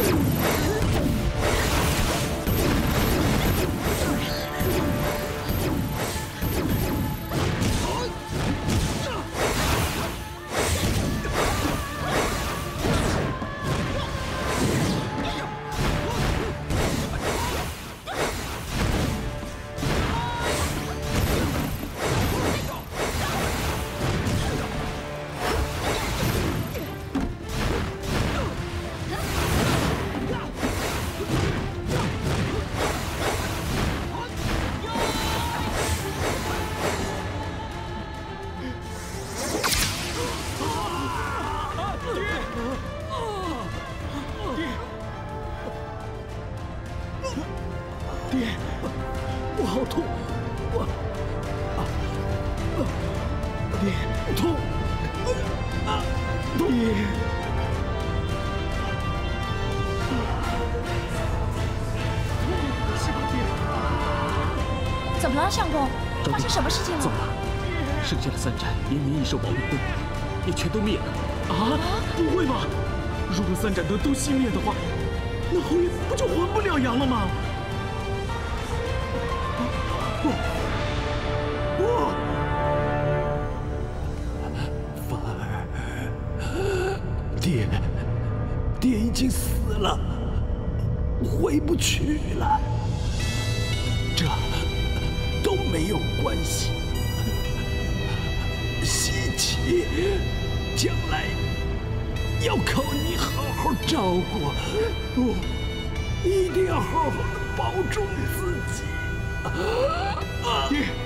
爹，我好痛，爹，痛，爹，是吧，爹？ 怎么了，相公？发生什么事情了？ 怎么了？剩下的3盏延年益寿保命灯也全都灭了。啊？不会吧？如果3盏灯都熄灭的话，那侯爷不就还不了阳了吗？ 不！凡儿，爹已经死了，回不去了。这都没有关系。西岐将来要靠你好好照顾，一定要好好的保重自己。爹。